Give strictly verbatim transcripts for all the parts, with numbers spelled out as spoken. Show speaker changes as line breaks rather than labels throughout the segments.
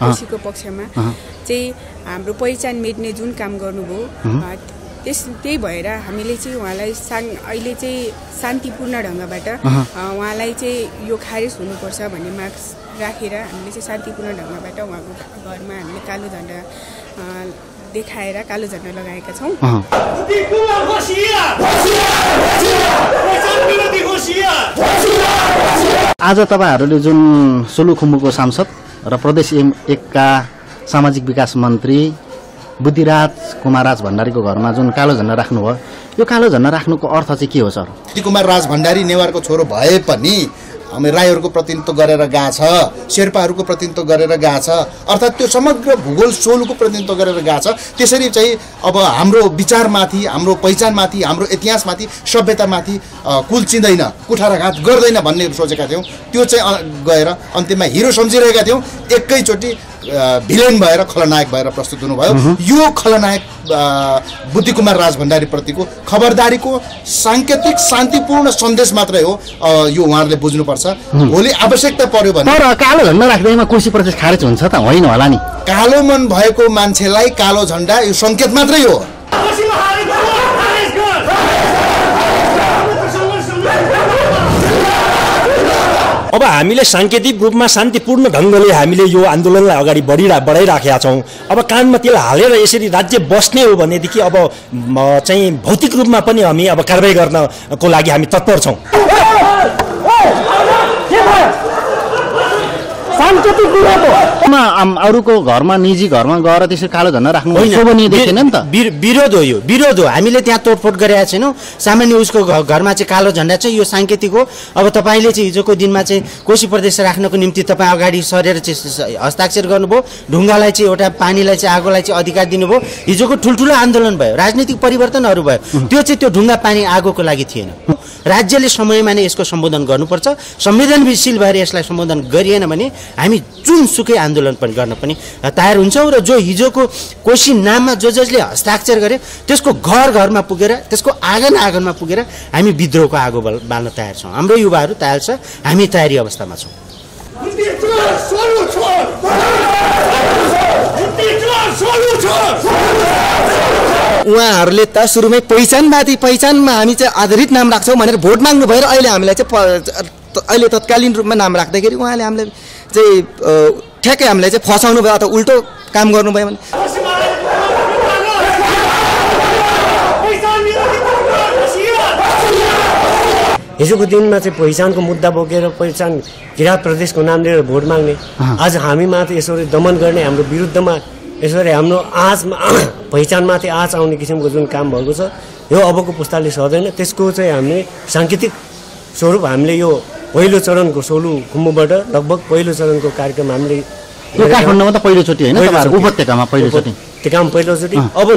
कोसीको पक्षमा चाहिँ हाम्रो पहिचान मेट्ने जुन काम गर्नुभयो त्यस त्यही भएर हामीले चाहिँ उहाँलाई सान अहिले चाहिँ शान्तिपूर्ण ढङ्गबाट उहाँलाई चाहिँ यो खारेज हुनुपर्छ भन्ने माग राखेर हामीले चाहिँ शान्तिपूर्ण ढङ्गबाट उहाँको घरमा हामीले कालो झन्डा देखाएर कालो झन्डा लगाएका छौँ।
आज तपाईँहरूले जुन सोलुखुम्बुको सांसद र प्रदेश एकका सामाजिक विकास मन्त्री बुद्धिराज कुमारराज भण्डारीको घरमा जुन कालो झन्डा राख्नुभयो, यो कालो झन्डा राख्नुको अर्थ चाहिँ के हो सर?
कुमारराज भण्डारी नेवारको छोरो भए पनि हामी राईहरूको प्रतिनिधित्व गरेर गएको छ, शेर्पाहरूको प्रतिनिधित्व गरेर गएको छ, अर्थात् त्यो समग्र भूगोल सोलुको प्रतिनिधित्व गरेर गएको छ। त्यसरी चाहिँ अब हाम्रो विचारमाथि, हाम्रो पहिचानमाथि, हाम्रो इतिहासमाथि, सभ्यतामाथि कुल्चिँदैन, कुठाराघात गर्दैन भन्ने सोचेका थियौँ। त्यो चाहिँ गएर अन्तिममा हिरो सम्झिरहेका थियौँ, एकैचोटि भिलेन भएर खलनायक भएर प्रस्तुत हुनुभयो। यो खलनायक बुद्धि कुमार राज भण्डारी प्रतिको खबरदारीको साङ्केतिक शान्तिपूर्ण सन्देश मात्रै हो, यो उहाँहरूले बुझ्नुपर्छ। भोलि आवश्यकता पर्यो भने
तर कालो झन्डा राख्दैमा कुर्सी प्रोसेस खारेज हुन्छ त होइन होला नि?
कालो मन भएको मान्छेलाई कालो झन्डा यो सङ्केत मात्रै हो।
अब हामीले साङ्केतिक रूपमा शान्तिपूर्ण ढङ्गले हामीले यो आन्दोलनलाई अगाडि बढिरा बढाइराखेका छौँ। अब कानमा तेल हालेर यसरी राज्य बस्ने हो भनेदेखि अब चाहिँ भौतिक रूपमा पनि हामी अब कारबाही गर्नको लागि हामी तत्पर छौँ।
अरूको घरमा निजी घरमा गएर त्यसरी कालो झन्डा राख्नु देखेन नि त?
विरोध हो, यो विरोध हो। हामीले त्यहाँ तोडफोड गरेका छैनौँ। सामान्य उसको घरमा चाहिँ कालो झन्डा चाहिँ यो साङ्केतिक हो। अब तपाईँले चाहिँ हिजोको दिनमा चाहिँ कोशी प्रदेश राख्नको निम्ति तपाईँ अगाडि सरेर चाहिँ हस्ताक्षर गर्नुभयो। ढुङ्गालाई चाहिँ एउटा पानीलाई चाहिँ आगोलाई चाहिँ अधिकार दिनुभयो। हिजोको ठुल्ठुलो आन्दोलन भयो, राजनीतिक परिवर्तनहरू भयो। त्यो चाहिँ त्यो ढुङ्गा पानी आगोको लागि थिएन। राज्यले समयमा नै यसको सम्बोधन गर्नुपर्छ। संवेदनशील भएर यसलाई सम्बोधन गरिएन भने हामी जुनसुकै आन्दोलन पनि गर्न पनि तयार हुन्छौँ। र जो हिजोको कोशी नाममा जो जसले हस्ताक्षर गरे त्यसको घर घरमा पुगेर, त्यसको आँगन आँगनमा पुगेर हामी विद्रोहको आगो बाल्न तयार छौँ। हाम्रो युवाहरू तयार छ, हामी तयारी अवस्थामा छौँ।
उहाँहरूले त सुरुमै पहिचानवादी पहिचानमा हामी चाहिँ आधारित नाम राख्छौँ भनेर भोट माग्नु भएर अहिले हामीलाई चाहिँ अहिले तत्कालीन रूपमा नाम राख्दाखेरि उहाँले हामीलाई चाहिँ ठ्याक्कै हामीलाई चाहिँ फसाउनु भयो अथवा उल्टो काम गर्नुभयो भने
हिजोको दिनमा चाहिँ पहिचानको मुद्दा बोकेर पहिचान किराँत प्रदेशको नाम लिएर भोट माग्ने, आज हामीमाथि यसरी दमन गर्ने, हाम्रो विरुद्धमा यसरी हाम्रो आँचमा पहिचानमाथि आँच आउने किसिमको जुन काम भएको छ यो अबको पुस्ताले सक्दैन। त्यसको चाहिँ हामीले साङ्केतिक स्वरूप हामीले यो पहिलो चरणको सोलु खुम्बुबाट लगभग पहिलो चरणको कार्यक्रम हामीले
काठमाडौँमा त पहिलोचोटि होइन, तपाईँहरूको उपत्यकामा पहिलोचोटि
उपत्यकामा पहिलोचोटि। अब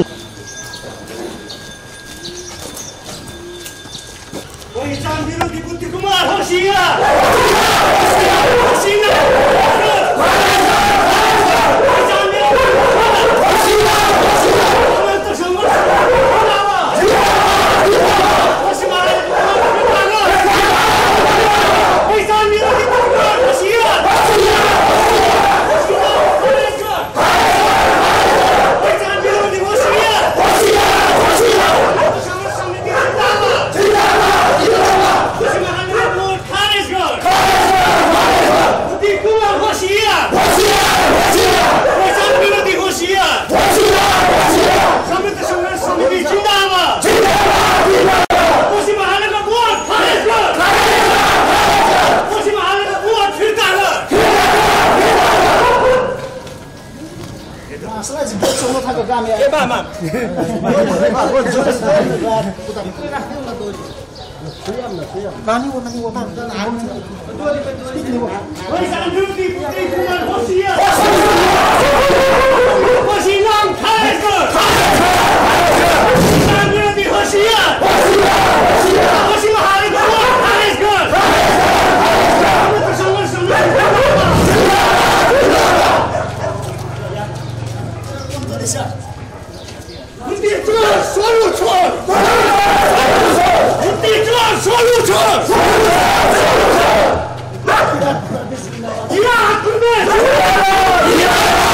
Yeah!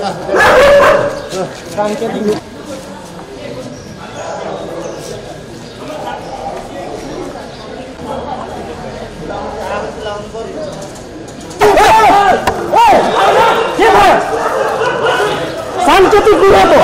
साङ्केतिक कुराको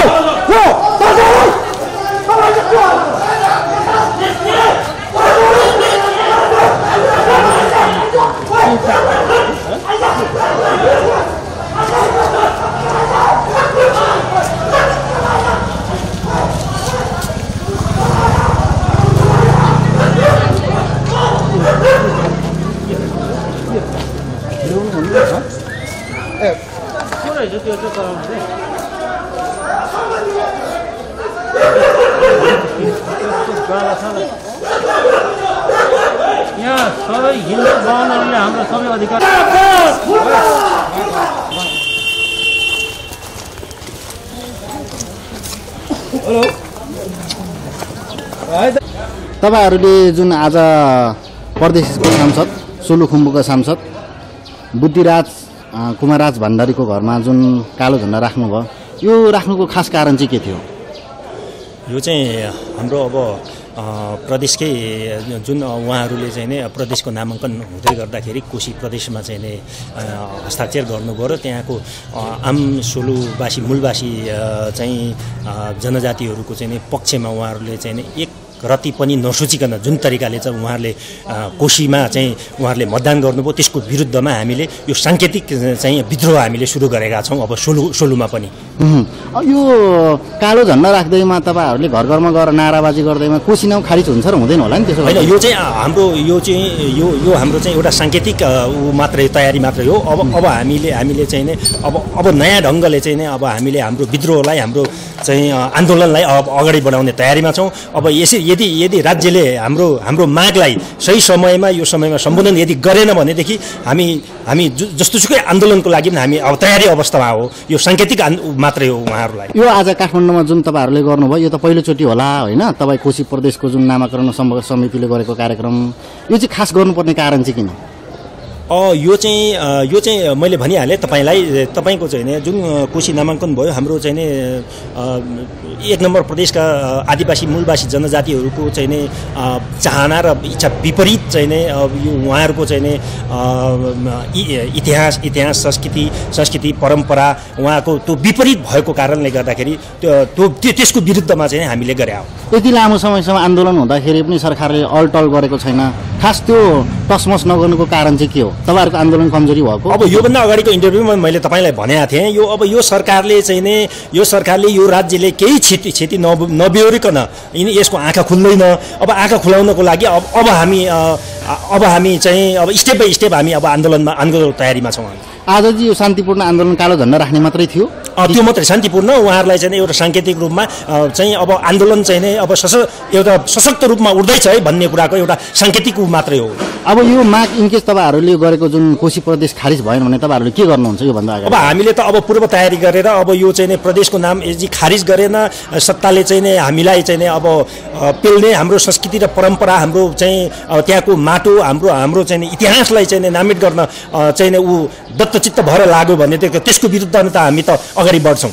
यहाँ सबै हिन्दू बाहुनहरूले हाम्रो सबै अधिकार
तपाईँहरूले जुन आज प्रदेशको सांसद सोलुखुम्बुको सांसद बुद्धिराज कुमारराज भण्डारीको घरमा जुन कालो झन्डा राख्नुभयो यो राख्नुको खास कारण चाहिँ के थियो?
यो चाहिँ हाम्रो अब प्रदेशकै जुन उहाँहरूले चाहिँ नि प्रदेशको नामाङ्कन हुँदै गर्दाखेरि कोशी प्रदेशमा चाहिँ नि हस्ताक्षर गर्नुभयो र त्यहाँको आम सोलुवासी मूलवासी चाहिँ जनजातिहरूको चाहिँ नि पक्षमा उहाँहरूले चाहिँ नि एक रति पनि नसोचिकन जुन तरिकाले चाहिँ उहाँहरूले कोशीमा चाहिँ उहाँहरूले मतदान गर्नुभयो त्यसको विरुद्धमा हामीले यो साङ्केतिक चाहिँ विद्रोह हामीले सुरु गरेका छौँ अब सोलु सोलुमा पनि।
यो कालो झन्डा राख्दैमा तपाईँहरूले घर घरमा गएर नाराबाजी गर्दैमा कोशी नाउँ खारिज हुन्छ र हुँदैन होला नि त्यसो?
होइन, यो चाहिँ हाम्रो यो चाहिँ यो यो हाम्रो चाहिँ एउटा साङ्केतिक ऊ मात्रै तयारी मात्रै हो। अब अब हामीले हामीले चाहिँ नि अब अब नयाँ ढङ्गले चाहिँ नि अब हामीले हाम्रो विद्रोहलाई हाम्रो चाहिँ आन्दोलनलाई अब अगाडि बढाउने तयारीमा छौँ। अब यसरी यदि यदि राज्यले हाम्रो हाम्रो मागलाई सही समयमा यो समयमा सम्बोधन यदि गरेन भनेदेखि हामी हामी जस्तोसुकै आन्दोलनको लागि पनि हामी अब तयारी अवस्थामा हो। यो साङ्केतिक मात्रै हो उहाँहरूलाई।
यो आज काठमाडौँमा जुन तपाईँहरूले गर्नुभयो यो त पहिलोचोटि होला होइन? तपाईँ कोशी प्रदेशको जुन नामाकरण समितिले गरेको कार्यक्रम यो चाहिँ खास गर्नुपर्ने कारण चाहिँ किन?
यो चाहिँ यो चाहिँ मैले भनिहालेँ तपाईँलाई, तपाईँको चाहिँ नि जुन कोशी नामाङ्कन भयो हाम्रो चाहिँ नि एक नम्बर प्रदेशका आदिवासी मूलवासी जनजातिहरूको चाहिँ नि चाहना र इच्छा विपरीत चाहिँ नै यो उहाँहरूको चाहिँ नि इतिहास इतिहास संस्कृति संस्कृति परम्परा उहाँको त्यो विपरीत भएको कारणले गर्दाखेरि त्यो त्यसको विरुद्धमा चाहिँ हामीले गरे हो।
यति लामो समयसम्म आन्दोलन हुँदाखेरि पनि सरकारले अलटल गरेको छैन, खास त्यो टसमस नगर्नुको कारण चाहिँ के हो? तपाईँहरूको आन्दोलन कमजोरी भएको?
अब योभन्दा अगाडिको इन्टरभ्यूमा मैले तपाईँलाई भनेको थिएँ, यो अब यो सरकारले चाहिँ नि यो सरकारले यो राज्यले केही क्षति क्षति नबिहोरिकन यिनी यसको आँखा खुल्दैन। अब आँखा खुलाउनको लागि अब अब हामी अब हामी चाहिँ अब स्टेप बाई स्टेप हामी अब आन्दोलनमा आन्दोलन तयारीमा छौँ।
आज चाहिँ यो शान्तिपूर्ण आन्दोलन कालो झन्डा राख्ने मात्रै थियो?
त्यो मात्रै शान्तिपूर्ण, उहाँहरूलाई चाहिँ एउटा साङ्केतिक रूपमा चाहिँ अब आन्दोलन चाहिँ नै अब सश एउटा सशक्त रूपमा उठ्दैछ है भन्ने कुराको एउटा साङ्केतिक मात्रै हो।
अब यो माग इनकेस तपाईँहरूले गरेको जुन कोशी प्रदेश खारिज भएन भने तपाईँहरूले के गर्नुहुन्छ योभन्दा अगाडि?
अब हामीले त अब पूर्व तयारी गरेर अब यो चाहिँ नै प्रदेशको नाम यदि खारिज गरेन सत्ताले चाहिँ नै हामीलाई चाहिँ नै अब पेल्ने हाम्रो संस्कृति र परम्परा हाम्रो चाहिँ त्यहाँको माटो हाम्रो हाम्रो चाहिँ इतिहासलाई चाहिँ नामित गर्न चाहिँ ऊ दत्तचित्त भएर लाग्यो भने त्यसको विरुद्धमा त हामी त अगाडि बढ्छौँ।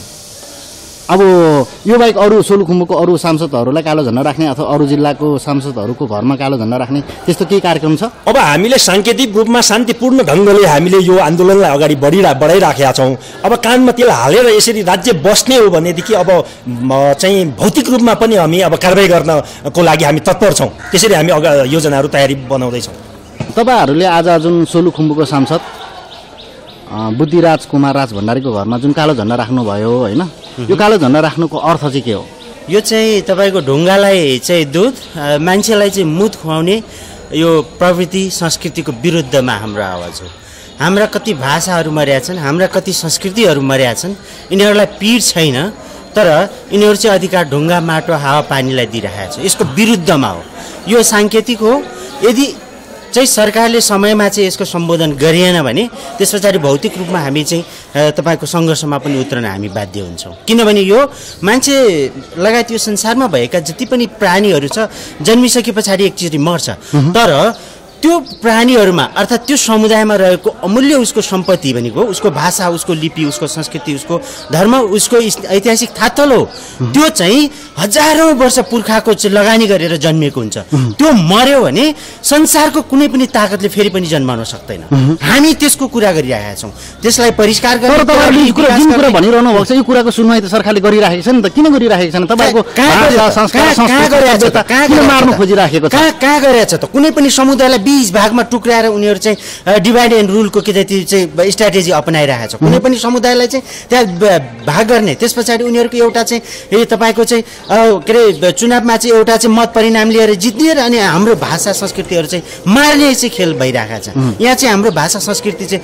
अब यो बाहेक अरू सोलुखुम्बुको अरू सांसदहरूलाई कालो झन्डा राख्ने अथवा अरू जिल्लाको सांसदहरूको घरमा कालो झन्डा राख्ने त्यस्तो केही कार्यक्रम छ?
अब हामीले साङ्केतिक रूपमा शान्तिपूर्ण ढङ्गले हामीले यो आन्दोलनलाई अगाडि बढिरा बढाइराखेका छौँ। अब कानमा तेल हालेर यसरी राज्य बस्ने हो भनेदेखि अब चाहिँ भौतिक रूपमा पनि हामी अब कारबाही गर्नको लागि हामी तत्पर छौँ। त्यसरी हामी अगा योजनाहरू तयारी बनाउँदैछौँ।
तपाईँहरूले आज जुन सोलुखुम्बुको सांसद बुद्धिराज कुमारराज भण्डारीको घरमा जुन कालो झन्डा राख्नुभयो होइन, यो कालो झन्डा राख्नुको अर्थ चाहिँ के हो?
यो चाहिँ तपाईँको ढुङ्गालाई चाहिँ दुध मान्छेलाई चाहिँ मुद खुवाउने यो प्रवृत्ति संस्कृतिको विरुद्धमा हाम्रो आवाज हो। हाम्रा कति भाषाहरू मर्या छन्, हाम्रा कति संस्कृतिहरू मर्या छन्, यिनीहरूलाई पीड छैन तर यिनीहरू चाहिँ अधिकार ढुङ्गा माटो हावापानीलाई दिइरहेको छ, यसको विरुद्धमा हो। यो साङ्केतिक हो। यदि चाहिँ सरकारले समयमा चाहिँ यसको सम्बोधन गरिएन भने त्यस पछाडि भौतिक रूपमा हामी चाहिँ तपाईँको सङ्घर्षमा पनि उत्रन हामी बाध्य हुन्छौँ। किनभने यो मान्छे लगायत यो संसारमा भएका जति पनि प्राणीहरू छ जन्मिसके पछाडि एकचोटि मर्छ, तर त्यो प्राणीहरूमा अर्थात् त्यो समुदायमा रहेको अमूल्य उसको सम्पत्ति भनेको उसको भाषा, उसको लिपि, उसको संस्कृति, उसको धर्म, उसको ऐतिहासिक थातल हो। त्यो चाहिँ हजारौँ वर्ष पुर्खाको लगानी गरेर जन्मिएको हुन्छ। त्यो मर्यो भने संसारको कुनै पनि ताकतले फेरि पनि जन्माउन सक्दैन। हामी त्यसको कुरा गरिरहेका छौँ, त्यसलाई परिष्कार गर्ने
भनिरहनु भएको छ। यो कुराको सुनवाई त सरकारले गरिराखेको छ नि त, किन गरिराखेको छैन? तपाईँको मार्नु खोजिराखेको छ,
कहाँ गरिरहेछ त? कुनै पनि समुदायलाई बीस भागमा टुक्राएर उनीहरू चाहिँ डिभाइड एन्ड रुलको के जति चाहिँ स्ट्राटेजी अपनाइरहेको छ। कुनै पनि समुदायलाई चाहिँ त्यहाँ भाग गर्ने, त्यस पछाडि उनीहरूको एउटा चाहिँ ए तपाईँको चाहिँ के अरे चुनावमा चाहिँ एउटा चाहिँ मत परिणाम लिएर जित्ने र अनि हाम्रो भाषा संस्कृतिहरू चाहिँ मार्ने चाहिँ खेल भइरहेको छ। यहाँ चाहिँ हाम्रो भाषा संस्कृति चाहिँ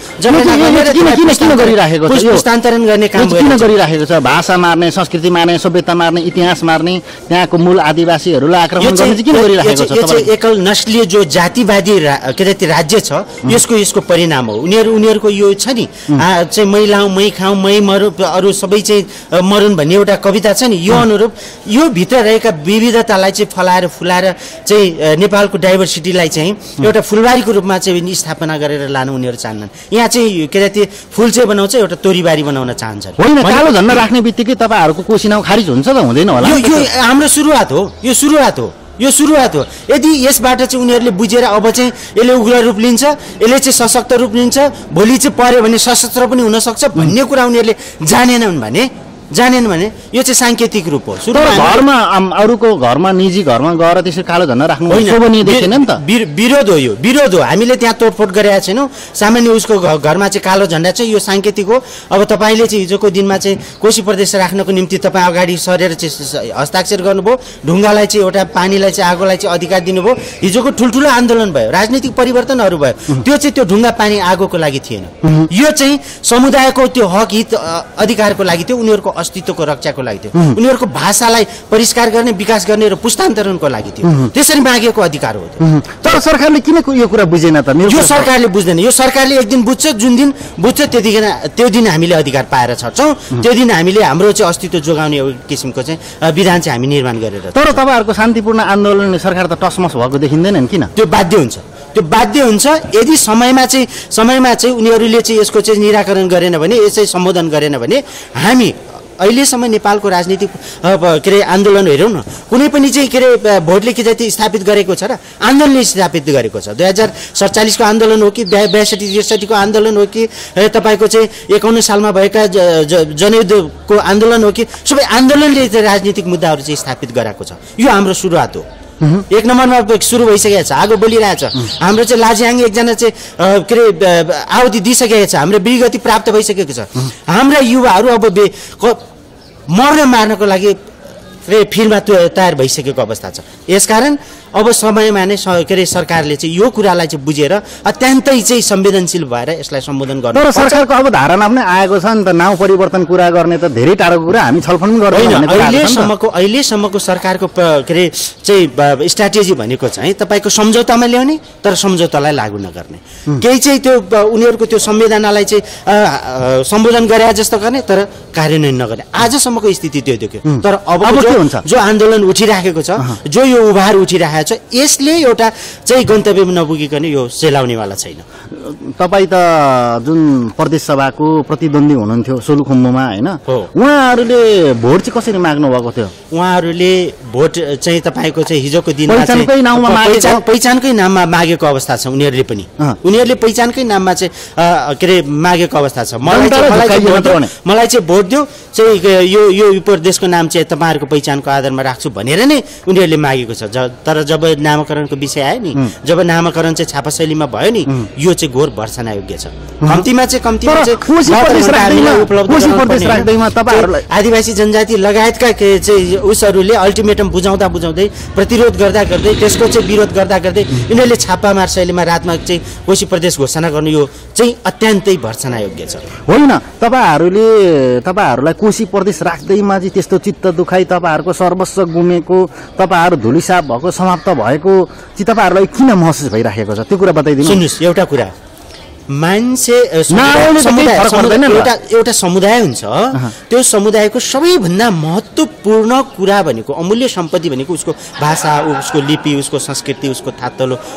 गरिराखेको छ,
हस्तान्तरण गर्ने काम
किन गरिराखेको छ? भाषा मार्ने, संस्कृति मार्ने, सभ्यता मार्ने, इतिहास मार्ने, त्यहाँको मूल आदिवासीहरूलाई आक्रमण गर्ने चाहिँ किन गरिराखेको छ?
यो चाहिँ एकल नस्लीय जो जातिवादी के अरे राज्य छ, यसको यसको परिणाम हो। उनीहरू उनीहरूको यो छ नि चाहिँ मै लाउँ मै खाउँ मै मरौँ अरू सबै चाहिँ मरुन् भन्ने एउटा कविता छ नि, यो अनुरूप यो भित्र रहेका विविधतालाई चाहिँ फलाएर फुलाएर चाहिँ नेपालको डाइभर्सिटीलाई चाहिँ एउटा फुलबारीको रूपमा चाहिँ स्थापना गरेर लानु उनीहरू चाहन्छन्। यहाँ चाहिँ के अरे फुल चाहिँ बनाउँछ, एउटा तोरीबारी बनाउन चाहन्छन्।
होइन, कालो झन्डा राख्ने बित्तिकै तपाईँहरूको कोसिनाउ खारिज हुन्छ त हुँदैन होला?
यो हाम्रो सुरुवात हो, यो सुरुवात हो यो सुरुवात हो। यदि यसबाट चाहिँ उनीहरूले बुझेर अब चाहिँ यसले उग्र रूप लिन्छ, यसले चाहिँ सशक्त रूप लिन्छ, भोलि चाहिँ पर्यो भने सशस्त्र पनि हुनसक्छ भन्ने कुरा उनीहरूले जानेनन् भने जानेन भने यो चाहिँ साङ्केतिक रूप हो।
घरमा अरूको घरमा निजी घरमा गएर त्यसरी कालो झन्डा राख्नु शोभनीय देखेन नि त?
विरोध हो, यो विरोध हो। हामीले त्यहाँ तोडफोड गरेका छैनौँ। सामान्य उसको घरमा चाहिँ कालो झन्डा चाहिँ यो साङ्केतिक हो। अब तपाईँले चाहिँ हिजोको दिनमा चाहिँ कोशी प्रदेश राख्नको निम्ति तपाईँ अगाडि सरेर चाहिँ हस्ताक्षर गर्नुभयो, ढुङ्गालाई चाहिँ एउटा पानीलाई चाहिँ आगोलाई चाहिँ अधिकार दिनुभयो। हिजोको ठुल्ठुलो आन्दोलन भयो, राजनीतिक परिवर्तनहरू भयो, त्यो चाहिँ त्यो ढुङ्गा पानी आगोको लागि थिएन। यो चाहिँ समुदायको त्यो हक हित अधिकारको लागि थियो, उनीहरूको अस्तित्वको रक्षाको लागि थियो, उनीहरूको भाषालाई परिष्कार गर्ने, विकास गर्ने र पुस्तान्तरणको लागि थियो। त्यसरी मागेको अधिकार हो।
तर सरकारले किन यो कुरा बुझेन त?
यो सरकारले बुझ्दैन। यो सरकारले एक दिन बुझ्छ, जुन दिन बुझ्छ त्यतिखेर त्यो दिन हामीले अधिकार पाएर छर्छौँ, त्यो दिन हामीले हाम्रो चाहिँ अस्तित्व जोगाउने किसिमको चाहिँ विधान चाहिँ हामी निर्माण गरेर।
तर तपाईँहरूको शान्तिपूर्ण आन्दोलनले सरकार त टसमस भएको देखिँदैन किन?
त्यो बाध्य हुन्छ, त्यो बाध्य हुन्छ। यदि समयमा चाहिँ समयमा चाहिँ उनीहरूले चाहिँ यसको चाहिँ निराकरण गरेन भने, यसै सम्बोधन गरेन भने हामी अहिलेसम्म नेपालको राजनीतिक के अरे आन्दोलन हेरौँ न, कुनै पनि चाहिँ के अरे भोटले के जति स्थापित गरेको छ र आन्दोलनले स्थापित गरेको छ। दुई हजार सडचालिसको आन्दोलन हो कि बयासठी त्रिसठीको आन्दोलन हो कि तपाईँको चाहिँ एकाउन्न सालमा भएका जनयुद्धको आन्दोलन हो कि सबै आन्दोलनले राजनीतिक मुद्दाहरू चाहिँ स्थापित गराएको छ। यो हाम्रो सुरुवात हो। एक नम्बरमा सुरु भइसकेको छ, आगो बलिरहेछ। हाम्रो चाहिँ लाजिहाङ एकजना चाहिँ के अरे आहुति दिइसकेको छ, हाम्रो विगति प्राप्त भइसकेको छ। हाम्रा युवाहरू अब मर्न मार्नको लागि फिल्डमा तयार भइसकेको अवस्था छ। यसकारण अब समयमा नै के अरे सरकारले चाहिँ यो कुरालाई चाहिँ बुझेर अत्यन्तै चाहिँ संवेदनशील भएर यसलाई सम्बोधन गर्नु।
तर सरकारको अब धारणा पनि आएको छ नि त, नाउँ परिवर्तन कुरा गर्ने त धेरै टाढोको कुरा, हामी छलफल पनि गर्दैन।
अहिलेसम्मको अहिलेसम्मको सरकारको के अरे चाहिँ स्ट्राटेजी भनेको चाहिँ तपाईँको सम्झौतामा ल्याउने तर सम्झौतालाई लागू नगर्ने, केही चाहिँ त्यो उनीहरूको त्यो संवेदनालाई चाहिँ सम्बोधन गरे जस्तो गर्ने तर कार्यान्वयन नगर्ने। आजसम्मको स्थिति त्यो देख्यो। तर अब जो आन्दोलन उठिराखेको छ, जो यो उभार उठिरहेको छ, यसले एउटा चाहिँ गन्तव्यमा नपुगिकन यो सेलाउनेवाला छैन।
तपाईँ त जुन प्रदेश सभाको प्रतिद्वन्दी हुनुहुन्थ्यो सोलुखुम्बुमा होइन, उहाँहरूले भोट चाहिँ कसरी माग्नु भएको थियो?
उहाँहरूले भोट चाहिँ तपाईँको चाहिँ हिजोको दिनमा
पहिचानकै नाममा
पहिचानकै नाममा मागेको अवस्था छ। उनीहरूले पनि उनीहरूले पहिचानकै नाममा चाहिँ के अरे मागेको अवस्था छ। मलाई मलाई चाहिँ भोट दियो चाहिँ यो यो प्रदेशको नाम चाहिँ तपाईँहरूको पहिचानको आधारमा राख्छु भनेर नै उनीहरूले मागेको छ। तर जब नामाकरणको विषय आयो नि, जब नामाकरण चाहिँ छापा शैलीमा भयो नि, यो चाहिँ घोर भर्सना योग्य छ। कम्तीमा चाहिँ कम्तीमा चाहिँ आदिवासी जनजाति लगायतका चाहिँ उसहरूले अल्टिमेटम बुझाउँदा बुझाउँदै प्रतिरोध गर्दा गर्दै त्यसको चाहिँ विरोध गर्दा गर्दै यिनीहरूले छापामार शैलीमा रातमा चाहिँ कोशी प्रदेश घोषणा गर्नु यो चाहिँ अत्यन्तै भर्सना योग्य छ।
होइन, तपाईँहरूले तपाईँहरूलाई कोशी प्रदेश राख्दैमा चाहिँ त्यस्तो चित्त दुखाइ, तपाईँहरूको सर्वस्व गुमेको, तपाईँहरू धुलिसाप भएको, समाप्त भएको चाहिँ तपाईँहरूलाई किन महसुस भइराखेको छ त्यो कुरा बताइदिनु।
सुन्नुहोस्, एउटा कुरा मान्छे एउटा एउटा समुदाय हुन्छ, त्यो समुदायको सबैभन्दा महत्त्वपूर्ण कुरा भनेको अमूल्य सम्पत्ति भनेको उसको भाषा, उसको लिपि, उसको संस्कृति, उसको थातलो, त्यो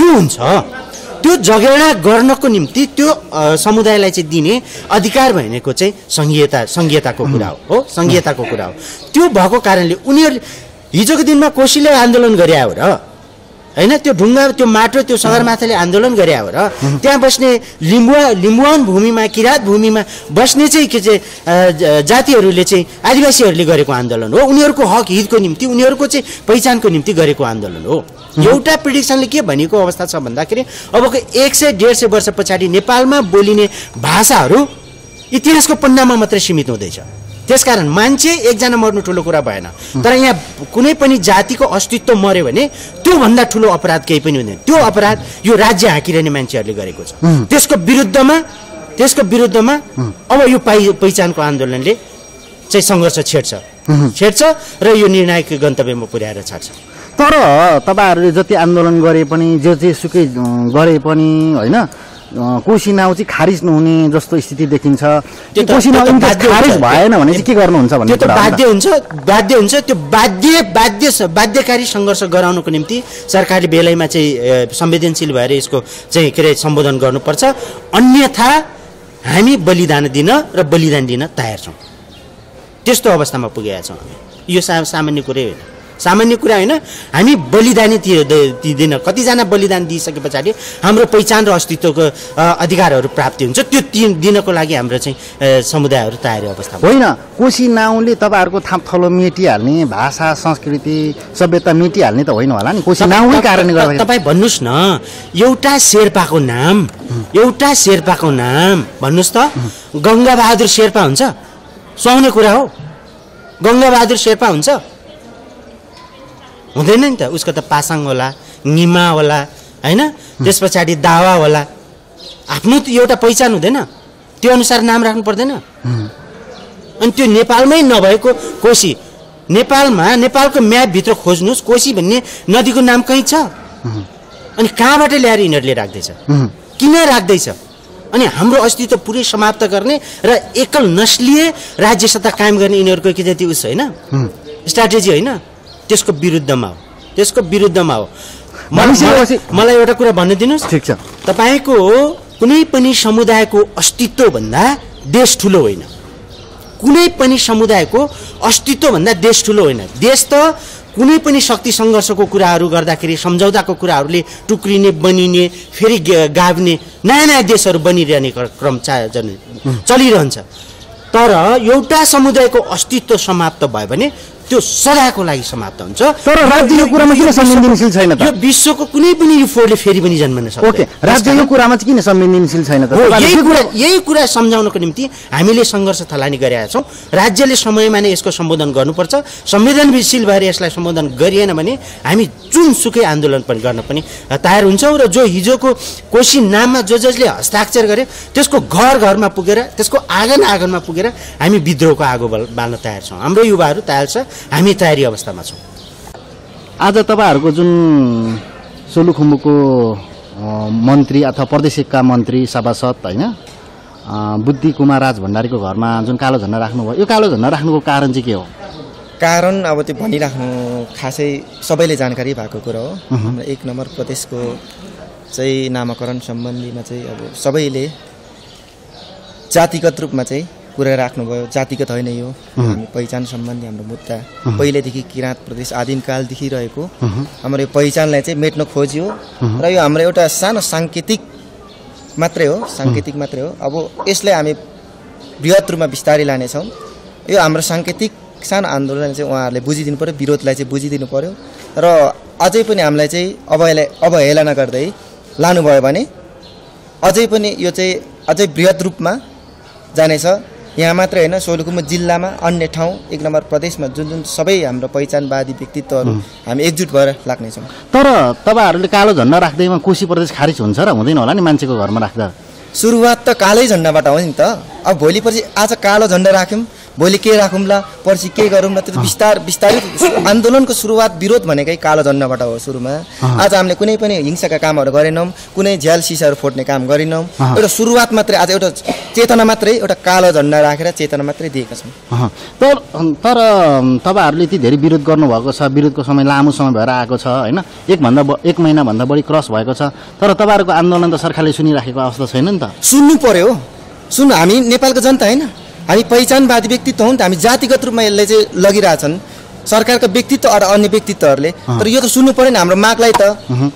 त्यो हुन्छ त्यो झगडा गर्नको निम्ति त्यो समुदायलाई चाहिँ दिने अधिकार भनेको चाहिँ सङ्घीयता सङ्घीयताको कुरा हो हो सङ्घीयताको कुरा हो त्यो भएको कारणले उनीहरूले हिजोको दिनमा कोसीले आन्दोलन गरे हो र हैन त्यो ढुङ्गा त्यो माटो त्यो सगरमाथाले आन्दोलन गरे हो र त्यहाँ बस्ने लिम्बुवा लिम्बुवान भूमिमा किरात भूमिमा बस्ने चाहिँ के चाहिँ जातिहरूले चाहिँ आदिवासीहरूले गरेको आन्दोलन हो उनीहरूको हक हितको निम्ति उनीहरूको चाहिँ पहिचानको निम्ति गरेको आन्दोलन हो एउटा प्रिडिक्सनले के भनेको अवस्था छ भन्दाखेरि अबको एक सय डेढ सय वर्ष पछाडि नेपालमा बोलिने भाषाहरू इतिहासको पन्नामा मात्रै सीमित हुँदैछ त्यसकारण मान्छे एकजना मर्नु ठुलो कुरा भएन तर यहाँ कुनै पनि जातिको अस्तित्व मर्यो भने त्योभन्दा ठुलो अपराध केही पनि हुँदैन त्यो अपराध यो राज्य हाँकिरहने मान्छेहरूले गरेको छ त्यसको विरुद्धमा त्यसको विरुद्धमा अब यो पहिचानको आन्दोलनले चाहिँ सङ्घर्ष छेड्छ छेड्छ र यो निर्णायक गन्तव्यमा पुर्याएर छाड्छ
तर तपाईँहरूले जति आन्दोलन गरे पनि जे जे सुकै गरे पनि होइन कोशी नाउँ चाहिँ खारिज नहुने जस्तो स्थिति देखिन्छ कोशी नाउँ खारिज भएन भने चाहिँ के गर्नुहुन्छ भन्ने
कुरा बाध्य हुन्छ बाध्य हुन्छ त्यो बाध्य बाध्य बाध्यकारी सङ्घर्ष गराउनको निम्ति सरकारले बेलैमा चाहिँ संवेदनशील भएर यसको चाहिँ के अरे सम्बोधन गर्नुपर्छ अन्यथा हामी बलिदान दिन र बलिदान दिन तयार छौँ त्यस्तो अवस्थामा पुगेका छौँ हामी यो सा सामान्य कुरै होइन सामान्य कुरा होइन हामी बलिदानी दिँदैन कतिजना बलिदान दिइसके पछाडि हाम्रो पहिचान र अस्तित्वको अधिकारहरू प्राप्ति हुन्छ त्यो दिनको लागि हाम्रो चाहिँ समुदायहरू तयारी अवस्था
होइन कोशी नाउँले तपाईँहरूको थापथलो मेटिहाल्ने भाषा संस्कृति सभ्यता मेटिहाल्ने त होइन होला नि कोशी नाउँकै कारणले गर्दा
तपाईँ भन्नुहोस् न एउटा शेर्पाको नाम एउटा शेर्पाको नाम भन्नुहोस् त गङ्गाबहादुर शेर्पा हुन्छ सुहाउने कुरा हो गङ्गाबहादुर शेर्पा हुन्छ हुँदैन नि त उसको त पासाङ होला निमा होला होइन त्यस पछाडि दावा होला आफ्नो एउटा पहिचान हुँदैन त्यो अनुसार नाम राख्नु पर्दैन अनि त्यो नेपालमै नभएको कोशी नेपालमा नेपालको म्यापभित्र खोज्नुहोस् कोशी भन्ने नदीको नाम कहीँ छ अनि कहाँबाट ल्याएर यिनीहरूले राख्दैछ किन राख्दैछ अनि हाम्रो अस्तित्व पुरै समाप्त गर्ने र एकल नस्लीय राज्य सत्ता कायम गर्ने यिनीहरूको के जति उस होइन स्ट्राटेजी होइन त्यसको विरुद्धमा हो त्यसको विरुद्धमा हो मलाई एउटा कुरा भन्नु दिनुहोस्
ठिक छ
तपाईँको कुनै पनि समुदायको अस्तित्वभन्दा देश ठुलो होइन कुनै पनि समुदायको अस्तित्वभन्दा देश ठुलो होइन देश त कुनै पनि शक्ति सङ्घर्षको कुराहरू गर्दाखेरि सम्झौताको कुराहरूले टुक्रिने बनिने फेरि गाभ्ने नयाँ नयाँ देशहरू बनिरहने क्रम चलिरहन्छ तर एउटा समुदायको अस्तित्व समाप्त भयो भने त्यो सदाको लागि समाप्त हुन्छ
तर राज्यको कुरामा किन संवेदनशील छैन त
यो विश्वको कुनै पनि यो फोरले फेरि पनि जन्मन सक्छ
ओके राज्यको कुरामा चाहिँ किन संवेदनशील छैन त
यही कुरा यही कुरा सम्झाउनको निम्ति हामीले सङ्घर्ष थलानी गरेका छौँ राज्यले समयमा नै यसको सम्बोधन गर्नुपर्छ संवेदनशील भएर यसलाई सम्बोधन गरिएन भने हामी जुनसुकै आन्दोलन पनि गर्न पनि तयार हुन्छौँ र जो हिजोको कोशी नाममा जो जसले हस्ताक्षर गरे त्यसको घर घरमा पुगेर त्यसको आँगन आँगनमा पुगेर हामी विद्रोहको आगो बाल्न तयार छौँ हाम्रो युवाहरू तयार छ हामी तयारी अवस्थामा छौँ
आज तपाईँहरूको जुन सोलुखुम्बुको मन्त्री अथवा प्रदेशिका मन्त्री सभासद होइन बुद्धि कुमार राज भण्डारीको घरमा जुन कालो झन्डा राख्नुभयो यो कालो झन्डा राख्नुको कारण चाहिँ के हो
कारण अब त्यो भनिराख्नु खासै सबैले जानकारी भएको कुरा हो हाम्रो एक नम्बर प्रदेशको चाहिँ नामाकरण सम्बन्धीमा चाहिँ अब सबैले जातिगत रूपमा चाहिँ कुरा राख्नुभयो जातिगत होइन यो हामी पहिचान सम्बन्धी हाम्रो मुद्दा पहिलेदेखि किराँत प्रदेश आदिमकालदेखि रहेको हाम्रो यो पहिचानलाई चाहिँ मेट्न खोजियो र यो हाम्रो एउटा सानो साङ्केतिक मात्रै हो साङ्केतिक मात्रै हो अब यसलाई हामी बृहत रूपमा बिस्तारै लानेछौँ यो हाम्रो साङ्केतिक सानो आन्दोलन चाहिँ उहाँहरूले बुझिदिनु पऱ्यो विरोधलाई चाहिँ बुझिदिनु पऱ्यो र अझै पनि हामीलाई चाहिँ अवहेला अवहेलना गर्दै लानुभयो भने अझै पनि यो चाहिँ अझै बृहत रूपमा जानेछ यहाँ मात्रै होइन सोलुखुम्बु जिल्लामा अन्य ठाउँ एक नम्बर प्रदेशमा जुन जुन सबै हाम्रो पहिचानवादी व्यक्तित्वहरू हामी एकजुट भएर लाग्नेछौँ
तर तपाईँहरूले कालो झन्डा राख्दैमा कोशी प्रदेश खारिज हुन्छ र हुँदैन होला नि मान्छेको घरमा राख्दा
सुरुवात त कालै झन्डाबाट हो नि त अब भोलि पछि आज कालो झन्डा राख्यौँ भोलि के राखौँला पर्सि के गरौँला त्यो बिस्तार बिस्तारै आन्दोलनको सुरुवात विरोध भनेकै कालो झन्डाबाट हो सुरुमा। आज हामीले कुनै पनि हिंसाका कामहरू गरेनौँ, कुनै झ्याल सिसाहरू फोड्ने काम गरेनौँ, एउटा सुरुवात मात्रै आज एउटा चेतना मात्रै एउटा कालो झन्डा राखेर चेतना मात्रै दिएका छौँ।
तर तर तपाईँहरूले ती धेरै विरोध गर्नुभएको छ, विरोधको समय लामो समय भएर आएको छ होइन, एकभन्दा एक महिनाभन्दा बढी क्रस भएको छ, तर तपाईँहरूको आन्दोलन त सरकारले सुनिराखेको अवस्था छैन नि त।
सुन्नु पर्यो, सुन्नु, हामी नेपालको जनता होइन, हामी पहिचानवादी व्यक्तित्व हौँ नि त, हामी जातिगत रूपमा यसलाई चाहिँ लगिरहेछन् सरकारका व्यक्तित्व र अन्य व्यक्तित्वहरूले। तर यो त सुन्नु पऱ्यो नि हाम्रो मागलाई त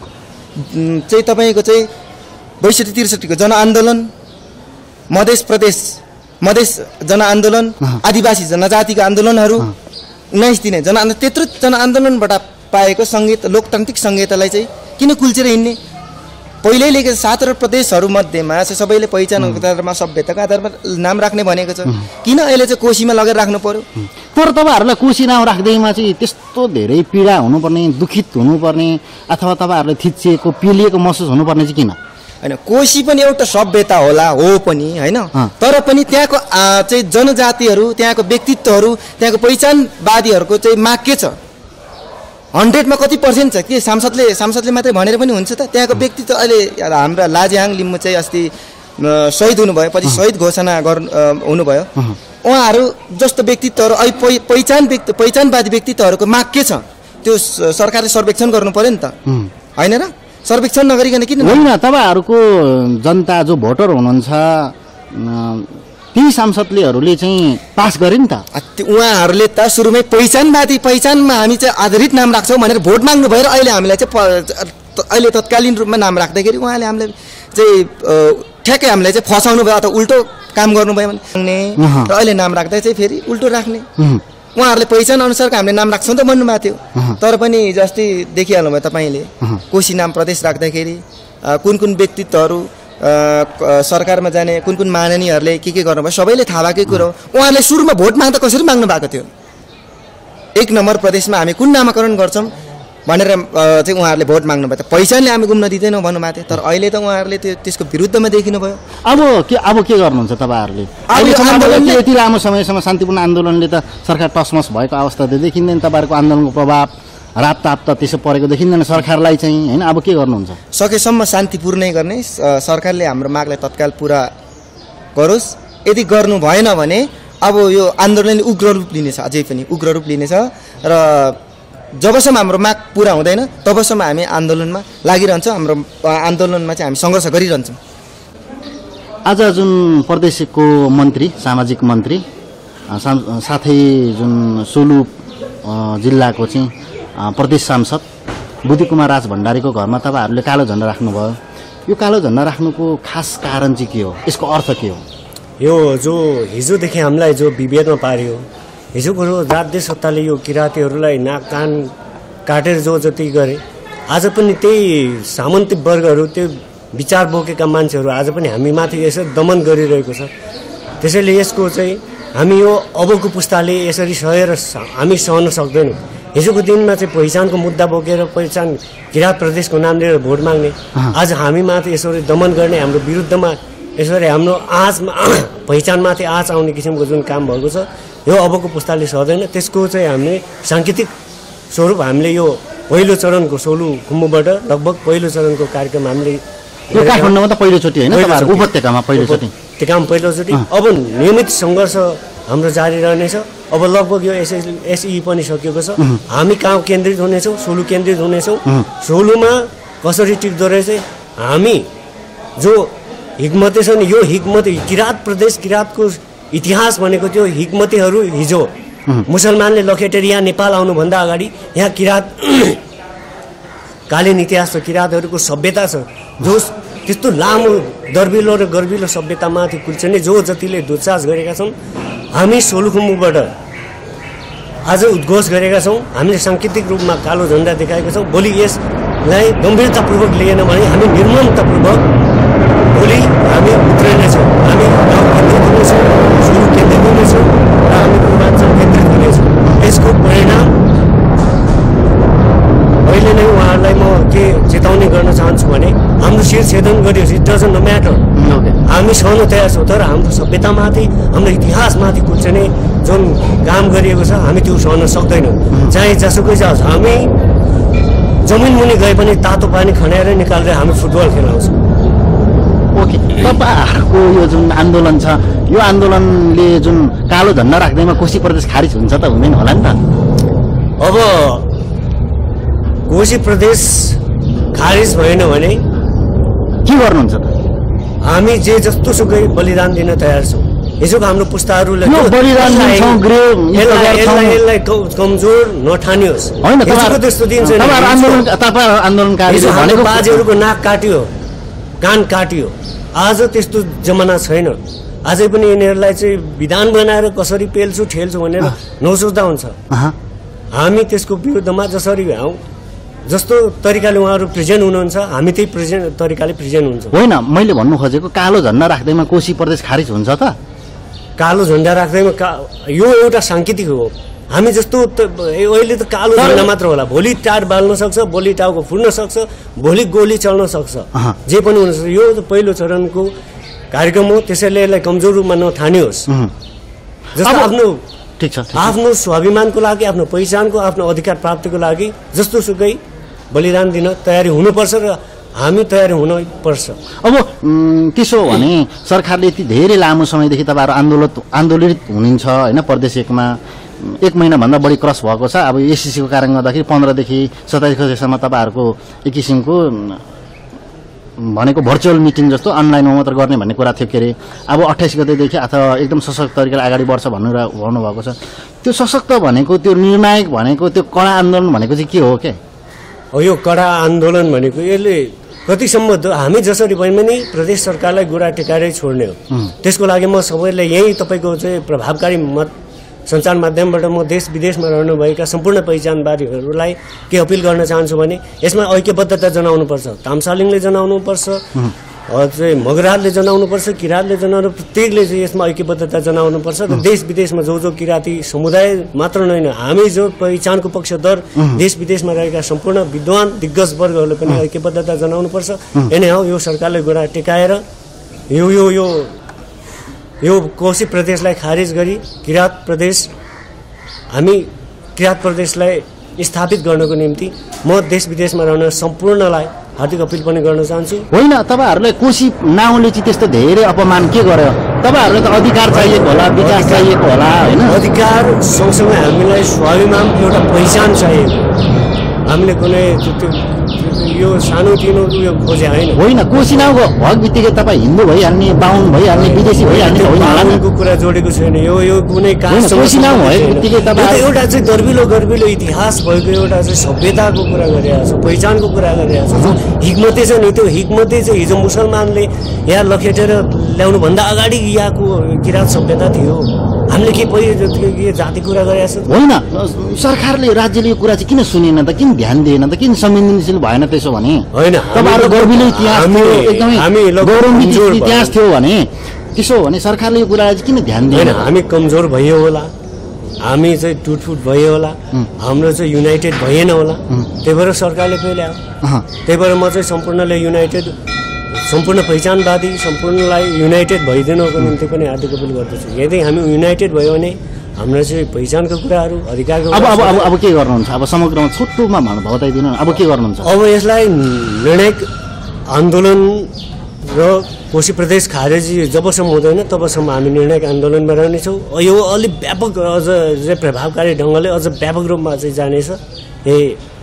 चाहिँ तपाईँको चाहिँ बैसठी त्रिसठीको जनआन्दोलन, मधेस प्रदेश मधेस जनआन्दोलन, आदिवासी जनजातिको आन्दोलनहरू, उन्नाइस दिने जनआन्दोलन, त्यत्रो जनआन्दोलनबाट पाएको सङ्गीत लोकतान्त्रिक सङ्गीतलाई चाहिँ किन कुल्चेर हिँड्ने? पहिल्यै लेखेको सातवटा प्रदेशहरूमध्येमा चाहिँ सबैले पहिचानको आधारमा सभ्यताको आधारमा नाम राख्ने भनेको छ, किन अहिले चाहिँ कोशीमा लगेर राख्नु पर्यो?
तर तपाईँहरूलाई कोशी नाम राख्दैमा चाहिँ त्यस्तो धेरै पीडा हुनुपर्ने, दुखित हुनुपर्ने अथवा तपाईँहरूलाई थिचिएको पिलिएको महसुस हुनुपर्ने चाहिँ किन?
होइन, कोशी पनि एउटा सभ्यता होला हो पनि होइन, तर पनि त्यहाँको चाहिँ जनजातिहरू, त्यहाँको व्यक्तित्वहरू, त्यहाँको पहिचानवादीहरूको चाहिँ माग के छ? हन्ड्रेडमा कति पर्सेन्ट छ? के सांसदले सांसदले मात्रै भनेर पनि हुन्छ त? त्यहाँको व्यक्तित्व अहिले हाम्रा लाजेहाङ लिम्बू चाहिँ अस्ति शहीद हुनुभयो, पछि शहीद घोषणा गर्नु हुनुभयो, उहाँहरू जस्तो व्यक्तित्वहरू अहिले पहिचान व्यक्ति पहिचानवादी व्यक्तित्वहरूको माग के छ? त्यो सरकारले सर्वेक्षण गर्नु पर्यो नि त, होइन र? सर्वेक्षण नगरिकन किन?
होइन, तपाईँहरूको जनता जो भोटर हुनुहुन्छ ती सांसदलेहरूले चाहिँ पास गरे नि त।
उहाँहरूले त सुरुमै पहिचानवादी पहिचानमा हामी चाहिँ आधारित नाम राख्छौँ भनेर भोट माग्नु भएर अहिले हामीलाई चाहिँ अहिले तत्कालीन रूपमा नाम राख्दाखेरि उहाँले हामीलाई चाहिँ ठ्याक्कै हामीलाई चाहिँ फसाउनु भयो अथवा उल्टो काम गर्नुभयो भने र अहिले नाम राख्दा चाहिँ फेरि उल्टो राख्ने। उहाँहरूले पहिचान अनुसारको हामीले नाम राख्छौँ त भन्नुभएको थियो, तर पनि जस्तै देखिहाल्नुभयो तपाईँले कोशी नाम प्रदेश राख्दाखेरि कुन कुन व्यक्तित्वहरू सरकारमा जाने, कुन कुन माननीयहरूले के के गर्नुभयो सबैले थाहा भएकै कुरो। उहाँहरूले सुरुमा भोट माग्दा कसरी माग्नु भएको थियो? एक नम्बर प्रदेशमा हामी कुन नामाकरण गर्छौँ भनेर चाहिँ उहाँहरूले भोट माग्नुभयो, त पहिचानले हामी घुम्न दिँदैनौँ भन्नुभएको थियो, तर अहिले त उहाँहरूले त्यो त्यसको विरुद्धमा देखिनुभयो।
अब के अब के गर्नुहुन्छ तपाईँहरूले? आन्दोलनले यति लामो समयसम्म शान्तिपूर्ण आन्दोलनले त सरकार टसमस भएको अवस्था त देखिँदैन, तपाईँहरूको आन्दोलनको प्रभाव रापताप त त्यसो परेको देखिँदैन सरकारलाई चाहिँ होइन। अब के गर्नुहुन्छ?
सकेसम्म शान्तिपूर्णै गर्ने, सरकारले हाम्रो मागलाई तत्काल पुरा गरोस्। यदि गर्नु भएन भने अब यो आन्दोलनले उग्र रूप लिनेछ, अझै पनि उग्र रूप लिनेछ र जबसम्म हाम्रो माग पुरा हुँदैन तबसम्म हामी आन्दोलनमा लागिरहन्छौँ, हाम्रो आन्दोलनमा चाहिँ हामी सङ्घर्ष गरिरहन्छौँ।
आज जुन प्रदेशको मन्त्री, सामाजिक मन्त्री साथै जुन सोलु जिल्लाको चाहिँ प्रदेश सांसद बुद्धिकुमार राज भण्डारीको घरमा तपाईँहरूले कालो झन्डा राख्नुभयो, यो कालो झन्डा राख्नुको खास कारण चाहिँ के हो? यसको अर्थ के हो?
यो जो हिजोदेखि हामीलाई जो विभेदमा पार्यो, हिजोको जात देश सत्ताले यो किराँतीहरूलाई नाक कान काटेर जो जति गरे, आज पनि त्यही सामन्ती वर्गहरू, त्यो विचार बोकेका मान्छेहरू आज पनि हामी माथि यसरी दमन गरिरहेको छ। त्यसैले यसको चाहिँ हामी यो अबको पुस्ताले यसरी सहेर हामी सहन सक्दैनौँ। हिजोको दिनमा चाहिँ पहिचानको मुद्दा बोकेर पहिचान किराँत प्रदेशको नाम लिएर भोट माग्ने, आज हामी माथि यसरी दमन गर्ने, हाम्रो विरुद्धमा यसरी हाम्रो आँचमा पहिचानमाथि आँच आउने किसिमको जुन काम भएको छ, यो अबको पुस्ताले सहदैन। त्यसको चाहिँ हामीले साङ्केतिक स्वरूप हामीले यो पहिलो चरणको सोलु खुम्बुबाट लगभग पहिलो चरणको कार्यक्रम हामीले
यो काठमाडौँमा त पहिलोचोटि होइन, उपत्यकामा पहिलोचोटि
उपत्यकामा पहिलोचोटि। अब नियमित सङ्घर्ष हाम्रो जारी रहनेछ। अब लगभग यो एसएस एसई पनि सकिएको छ, हामी कहाँ केन्द्रित हुनेछौँ? सोलु केन्द्रित हुनेछौँ। सोलुमा कसरी टिक्दो रहेछ? हामी जो हिक्मते छन्, यो हिक्मते किराँत प्रदेश किराँतको इतिहास भनेको त्यो हिक्मतीहरू हिजो मुसलमानले लखेटेर यहाँ नेपाल आउनुभन्दा अगाडि यहाँ किराँत कालीन इतिहास छ, किराँतहरूको सभ्यता छ, जो त्यस्तो लामो दर्बिलो र गर्बिलो सभ्यतामाथि कुल्चने जो जतिले दुस्साहस गरेका छौँ, हामी सोलुखुम्बुबाट आज उद्घोष गरेका छौँ। हामीले साङ्केतिक रूपमा कालो झन्डा देखाएका छौँ। भोलि यसलाई गम्भीरतापूर्वक लिएन भने हामी निर्ममतापूर्वक भोलि हामी उत्रिनेछौँ, हामी गाउँ केन्द्रित हुनेछौँ, सोलु केन्द्रित हुनेछौँ र हामी पूर्वाञ्चल केन्द्रित हुनेछौँ। यसको परिणाम अहिले नै उहाँहरूलाई म के चेतावनी गर्न चाहन्छु भने हाम्रो शिर छेदन गरियोस्, इट डजन्ट म्याटर, हामी सहन तयार छौँ, तर हाम्रो सभ्यतामाथि हाम्रो इतिहासमाथि कुल्चने जुन काम गरिएको छ हामी त्यो सहन सक्दैनौँ। चाहे जसुकै जाओस् हामी जमिन मुनि गए पनि तातो पानी खनाएर निकालेर हामी फुटबल खेलाउँछौँ।
ओके, तपाईँहरूको यो जुन आन्दोलन छ यो आन्दोलनले जुन कालो झन्डा राख्दैमा कोशी प्रदेश खारिज हुन्छ त हुँदैन होला नि त?
अब कोशी प्रदेश खारिज भएन भने
के गर्नुहुन्छ त?
हामी जे जस्तो सुकै बलिदान दिन तयार छौँ। हिजोको हाम्रो पुस्ताहरूले यसलाई कमजोर नठानियोस्। त्यस्तो दिन चाहिँ बाजेहरूको नाक काट्यो, कान काट्यो। आज त्यस्तो जमाना छैन। अझै पनि यिनीहरूलाई चाहिँ विधान बनाएर कसरी पेल्छु ठेल्छु भनेर नसोच्दा हुन्छ। हामी त्यसको विरुद्धमा जसरी हौँ जस्तो तरिकाले उहाँहरू प्रेजेन्ट हुनुहुन्छ हामी त्यही प्रेजेन्ट तरिकाले प्रेजेन्ट हुन्छ।
होइन, मैले भन्नु खोजेको कालो झन्डा राख्दैमा कोशी प्रदेश खारिज हुन्छ त?
कालो झन्डा राख्दैमा का यो एउटा साङ्केतिक हो। हामी जस्तो अहिले त कालो झन्डा मात्र होला, भोलि टार बाल्न सक्छ, भोलि टाउको फुल्न सक्छ, भोलि गोली चल्न सक्छ, जे पनि हुन सक्छ। यो पहिलो चरणको कार्यक्रम हो, त्यसैले यसलाई कमजोर रूपमा नठानियोस्। जस्तो आफ्नो
ठिक छ,
आफ्नो स्वाभिमानको लागि, आफ्नो पहिचानको, आफ्नो अधिकार प्राप्तिको लागि जस्तो सुकै बलिदान दिन तयारी हुनुपर्छ र हामी तयारी हुनुपर्छ।
अब त्यसो हो भने सरकारले यति धेरै लामो समयदेखि तपाईँहरू आन्दोलन आन्दोलित हुनुहुन्छ होइन? प्रदेश एकमा एक महिनाभन्दा बढी क्रस भएको छ। अब एससिसीको कारणले गर्दाखेरि पन्ध्रदेखि सत्ताइस गतेसम्म तपाईँहरूको एक किसिमको भनेको भर्चुअल मिटिङ जस्तो अनलाइनमा मात्र गर्ने भन्ने कुरा थियो के अरे। अब अट्ठाइस गतेदेखि अथवा एकदम सशक्त तरिकाले अगाडि बढ्छ भनेर भन्नुभएको छ। त्यो सशक्त भनेको, त्यो निर्णायक भनेको, त्यो कडा आन्दोलन भनेको चाहिँ के हो के?
हो, यो कडा आन्दोलन भनेको यसले कतिसम्म हामी जसरी भए पनि प्रदेश सरकारलाई गोडा टेकाएरै छोड्ने हो। त्यसको लागि म सबैलाई यही तपाईँको चाहिँ प्रभावकारी मत सञ्चार माध्यमबाट म देश विदेशमा रहनुभएका सम्पूर्ण पहिचानवादीहरूलाई के अपिल गर्न चाहन्छु भने यसमा ऐक्यबद्धता जनाउनुपर्छ। तामसालिङले जनाउनुपर्छ, चाहिँ मगराजले जनाउनुपर्छ, किराँतले जनाउनु, प्रत्येकले चाहिँ यसमा ऐक्यबद्धता जनाउनुपर्छ। र देश विदेशमा जो जो किराँती समुदाय मात्र नै हामी जो पहिचानको पक्षधर देश विदेशमा रहेका सम्पूर्ण विद्वान दिग्गज वर्गहरूले पनि ऐक्यबद्धता जनाउनुपर्छ। एनै हो, यो सरकारले गोडा टेकाएर यो यो यो यो कोशी प्रदेशलाई खारिज गरी किराँत प्रदेश हामी किराँत प्रदेशलाई स्थापित गर्नको निम्ति म देश विदेशमा रहन सम्पूर्णलाई हार्दिक अपिल पनि गर्न चाहन्छु।
होइन, तपाईँहरूलाई कोशी नाउँले चाहिँ त्यस्तो धेरै अपमान के गर्यो? तपाईँहरूलाई त अधिकार चाहिएको होला, विकास चाहिएको होला होइन?
अधिकार सँगसँगै हामीलाई स्वाभिमान एउटा पहिचान चाहिएको। हामीले कुनै यो सानोतिनो उयो खोजे होइन।
होइन, कोशी नाउँको हक बित्तिकै तपाईँ हिन्दू भइहाल्ने, बाहुन भइहाल्ने, विदेशी भइहाल्ने
बाहुनको कुरा जोडेको छैन। यो यो कुनै
कोशी नाउँ भएको बित्तिकै तपाईँ
एउटा चाहिँ गर्विलो गर्विलो इतिहास भएको एउटा चाहिँ सभ्यताको कुरा गरिरहेको छ, पहिचानको कुरा गरिरहेको छ। हिक्मते छ नि, त्यो हिक्मते चाहिँ हिजो मुसलमानले यहाँ लखेटेर ल्याउनुभन्दा अगाडि यहाँको किराँत सभ्यता थियो। हामीले के पहि जाति कुरा गरिरहेको छ?
होइन, सरकारले राज्यले यो कुरा चाहिँ किन सुनेन त, किन ध्यान दिएन त, किन संवेदनशील भएन त्यसो भने?
होइन,
तपाईँहरू गर्विलो इतिहास थियो, एकदमै गौरवान्वित इतिहास थियो भने त्यसो हो भने सरकारले यो कुरालाई चाहिँ किन ध्यान दिएन?
हामी कमजोर भयो होला, हामी चाहिँ टुटफुट भयो होला, हाम्रो चाहिँ युनाइटेड भएन होला, त्यही भएर सरकारले पहिल्यायो। त्यही भएर म चाहिँ सम्पूर्णले युनाइटेड, सम्पूर्ण पहिचानवादी सम्पूर्णलाई युनाइटेड भइदिनको निम्ति पनि हार्दिक अपील गर्दछु। यदि हामी युनाइटेड भयो भने हाम्रो चाहिँ पहिचानको कुराहरू, अधिकारको
अब अब अब अब के गर्नुहुन्छ? अब समग्रमा छोटोमा बताइदिनु न, अब के गर्नुहुन्छ?
अब यसलाई निर्णायक आन्दोलन र कोशी प्रदेश खारेज जबसम्म हुँदैन तबसम्म हामी निर्णायक आन्दोलनमा रहनेछौँ। यो अलिक व्यापक अझ चाहिँ प्रभावकारी ढङ्गले अझ व्यापक रूपमा चाहिँ जानेछ, यही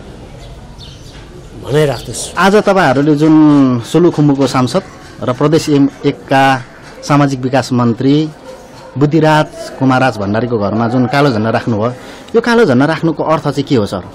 भनाइराख्दछु।
आज तपाईँहरूले जुन सोलुखुम्बुको सांसद र प्रदेश एम एकका सामाजिक विकास मन्त्री बुद्धिराज कुमाराज भण्डारीको घरमा जुन कालो झन्डा राख्नुभयो, यो कालो झन्डा राख्नुको अर्थ चाहिँ के हो सर?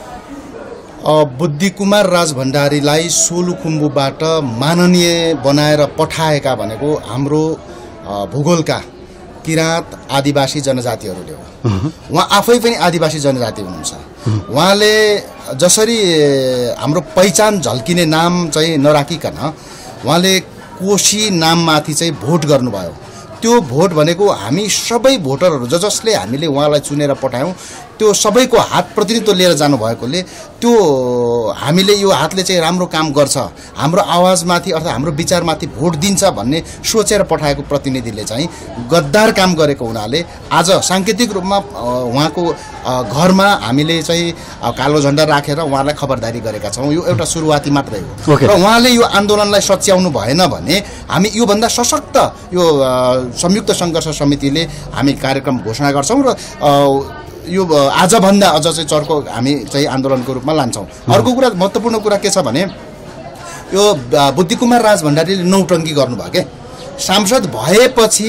बुद्धि कुमार राज भण्डारीलाई सोलुखुम्बुबाट माननीय बनाएर पठाएका भनेको हाम्रो भूगोलका किराँत आदिवासी जनजातिहरूले हो। उहाँ आफै पनि आदिवासी जनजाति हुनुहुन्छ। उहाँले जसरी हाम्रो पहिचान झल्किने नाम चाहिँ नराखिकन उहाँले कोशी नाममाथि चाहिँ भोट गर्नुभयो। त्यो भोट भनेको हामी सबै भोटरहरू ज जसले हामीले उहाँलाई चुनेर पठायौँ त्यो सबैको हात प्रतिनिधित्व लिएर जानुभएकोले त्यो हामीले यो हातले चाहिँ राम्रो काम गर्छ, हाम्रो आवाजमाथि अर्थात् हाम्रो विचारमाथि भोट दिन्छ भन्ने सोचेर पठाएको प्रतिनिधिले चाहिँ गद्दार काम गरेको हुनाले आज साङ्केतिक रूपमा उहाँको घरमा हामीले चाहिँ कालो झन्डा राखेर उहाँलाई खबरदारी गरेका छौँ। यो एउटा सुरुवाती मात्रै हो र उहाँले यो आन्दोलनलाई सच्याउनु भएन भने हामी योभन्दा सशक्त यो संयुक्त सङ्घर्ष समितिले हामी कार्यक्रम घोषणा गर्छौँ र यो आजभन्दा अझ चाहिँ चर्को हामी चाहिँ आन्दोलनको रूपमा लान्छौँ। अर्को कुरा महत्त्वपूर्ण कुरा के छ भने यो बुद्धिकुमार राज भण्डारीले नौटङ्की गर्नुभयो के। सांसद भएपछि